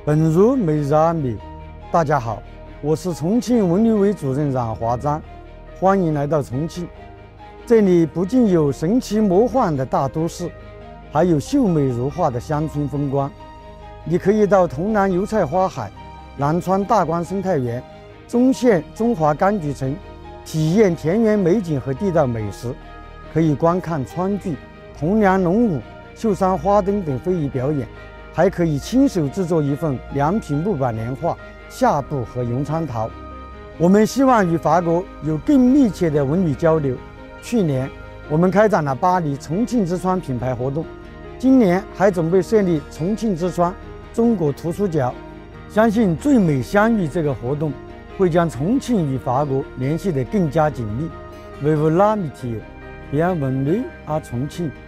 本如美日阿米，大家好，我是重庆文旅委主任冉华章，欢迎来到重庆。这里不仅有神奇魔幻的大都市，还有秀美如画的乡村风光。你可以到潼南油菜花海、南川大观生态园、忠县中华柑橘城，体验田园美景和地道美食，可以观看川剧、铜梁龙舞、秀山花灯等非遗表演，还可以亲手制作一份良品木板年画、夏布和永昌陶。我们希望与法国有更密切的文旅交流。去年我们开展了巴黎重庆之窗品牌活动，今年还准备设立重庆之窗中国图书角。相信最美相遇这个活动会将重庆与法国联系得更加紧密。Vive l'amitié， bienvenue à重庆。